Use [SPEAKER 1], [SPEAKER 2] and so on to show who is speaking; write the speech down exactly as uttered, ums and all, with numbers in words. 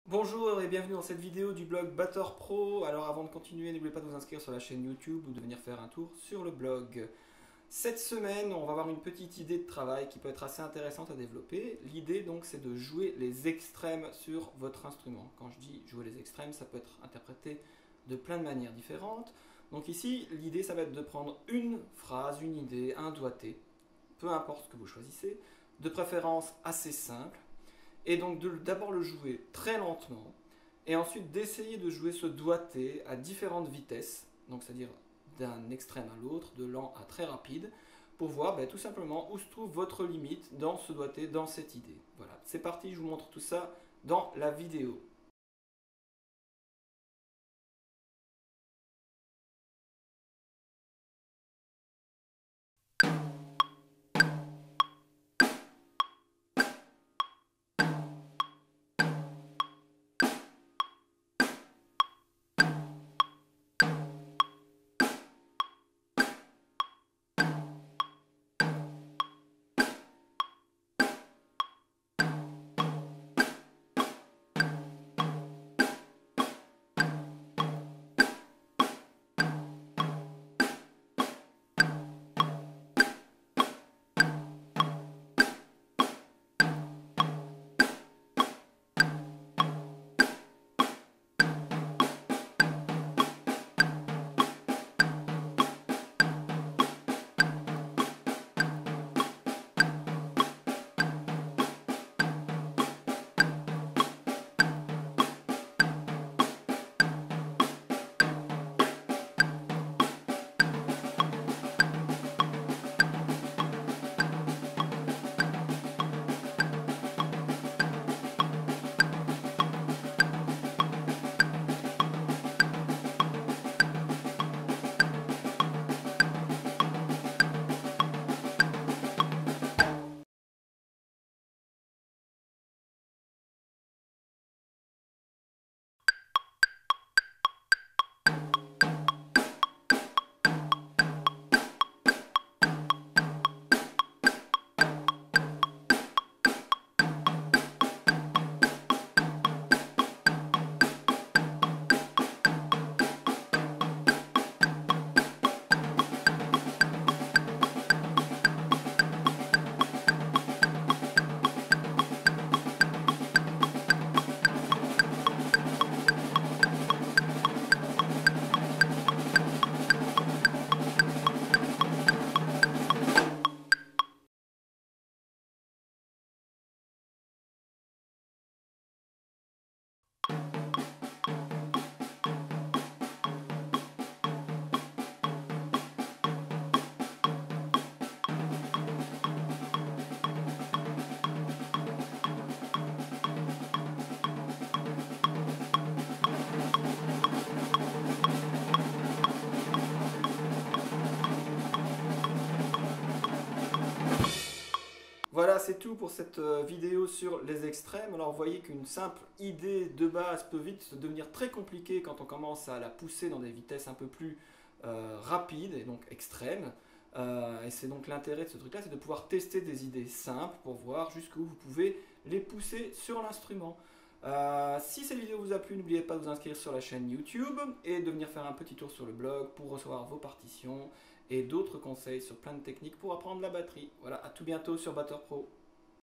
[SPEAKER 1] Bonjour et bienvenue dans cette vidéo du blog Batteur Pro. Alors avant de continuer, n'oubliez pas de vous inscrire sur la chaîne YouTube ou de venir faire un tour sur le blog. Cette semaine, on va avoir une petite idée de travail qui peut être assez intéressante à développer. L'idée donc c'est de jouer les extrêmes sur votre instrument. Quand je dis jouer les extrêmes, ça peut être interprété de plein de manières différentes. Donc ici, l'idée ça va être de prendre une phrase, une idée, un doigté, peu importe ce que vous choisissez, de préférence assez simple. Et donc d'abord le jouer très lentement, et ensuite d'essayer de jouer ce doigté à différentes vitesses, donc c'est-à-dire d'un extrême à l'autre, de lent à très rapide, pour voir ben, tout simplement où se trouve votre limite dans ce doigté, dans cette idée. Voilà, c'est parti, je vous montre tout ça dans la vidéo. Voilà, c'est tout pour cette vidéo sur les extrêmes. Alors vous voyez qu'une simple idée de base peut vite devenir très compliquée quand on commence à la pousser dans des vitesses un peu plus euh, rapides et donc extrêmes. Euh, et c'est donc l'intérêt de ce truc-là, c'est de pouvoir tester des idées simples pour voir jusqu'où vous pouvez les pousser sur l'instrument. Euh, si cette vidéo vous a plu, n'oubliez pas de vous inscrire sur la chaîne YouTube et de venir faire un petit tour sur le blog pour recevoir vos partitions et d'autres conseils sur plein de techniques pour apprendre la batterie. Voilà, à tout bientôt sur Batteur Pro.